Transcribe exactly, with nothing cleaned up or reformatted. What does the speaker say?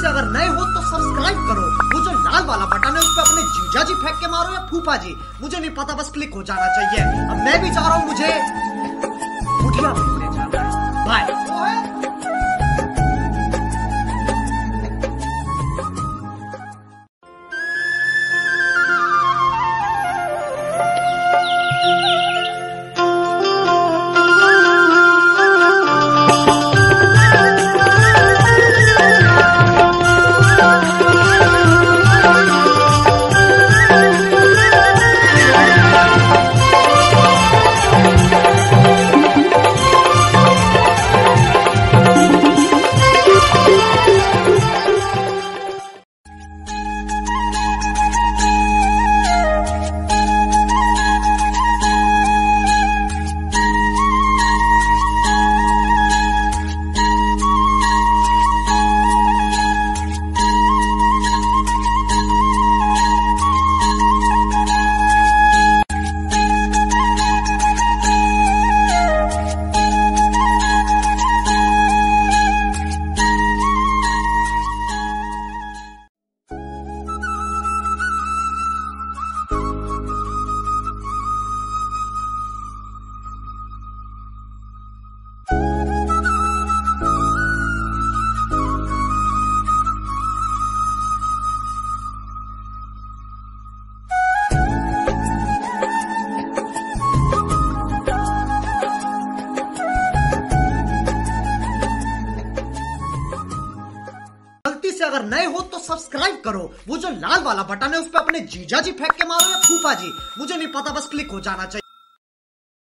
से अगर नए हो तो सब्सक्राइब करो, वो जो लाल वाला बटन है उस पर अपने जीजा जी फेंक के मारो या फूफा जी, मुझे नहीं पता, बस क्लिक हो जाना चाहिए। अब मैं भी जा रहा हूँ, मुझे बुढ़िया मिलने जाना है। बाय। से अगर नए हो तो सब्सक्राइब करो, वो जो लाल वाला बटन है उस पर अपने जीजा जी फेंक के मारो या फूफा जी, मुझे नहीं पता, बस क्लिक हो जाना चाहिए।